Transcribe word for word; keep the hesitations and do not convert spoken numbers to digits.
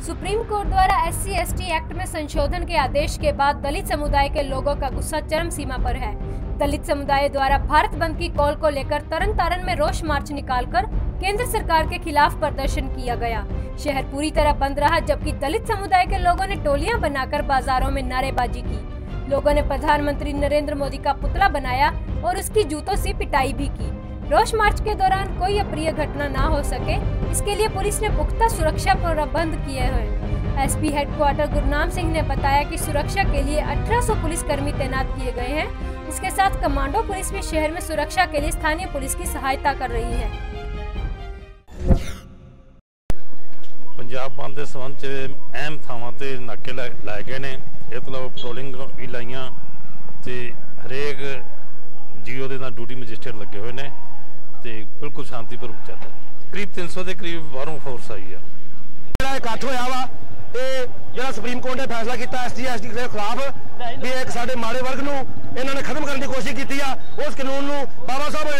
Supreme court द्वारा S C S T act में संशोधन के आदेश के बाद दलित समुदाय के लोगों का गुस्सा चरम सीमा पर है। दलित समुदाय द्वारा भारत बंद की कॉल को लेकर तरन तारण में रोष मार्च निकालकर केंद्र सरकार के खिलाफ प्रदर्शन किया गया। शहर पूरी तरह बंद रहा, जबकि दलित समुदाय के लोगों ने टोलियां बनाकर बाजारों में नारेबाजी की। लोगों ने प्रधानमंत्री नरेंद्र मोदी का पुतला बनाया और उसकी जूतों से पिटाई भी की। रोष मार्च के दौरान कोई अप्रिय घटना ना हो सके, इसके लिए पुलिस ने पुख्ता सुरक्षा प्रबंध किए हैं। S P headquarter Gurnam Singh ने बताया कि सुरक्षा के लिए अठारह सौ पुलिसकर्मी तैनात किए गए हैं। इसके साथ कमांडो पुलिस भी शहर में सुरक्षा के लिए स्थानीय पुलिस की सहायता कर रही है। पंजाब बंद के संबंध च अहम थावां ते नाके लाए गए ने। इस तो इलावा पेट्रोलिंग भी लाइयां ते हरेक जीओ दे नाल ड्यूटी मजिस्ट्रेट लगे हुए ने ते बिल्कुल शांतिपूर्वक चल रहा है। करीब तीन सौ के करीब बाहरों फोर्स आई है। ਜਿਹੜਾ ਇਕੱਠ ਹੋਇਆ ਵਾ ਇਹ ਜਿਹੜਾ ਸੁਪਰੀਮ ਕੋਰਟ ਨੇ ਫੈਸਲਾ ਕੀਤਾ ਐਸ ਟੀ ਐਸ ਟੀ ਦੇ ਖਿਲਾਫ ਵੀ ਇੱਕ ਸਾਡੇ ਮਾੜੇ ਵਰਗ ਨੂੰ ਇਹਨਾਂ ਨੇ ਖਤਮ ਕਰਨ ਦੀ ਕੋਸ਼ਿਸ਼ ਕੀਤੀ ਆ। ਉਸ ਕਾਨੂੰਨ ਨੂੰ ਬਾਬਾ ਸਾਹਿਬ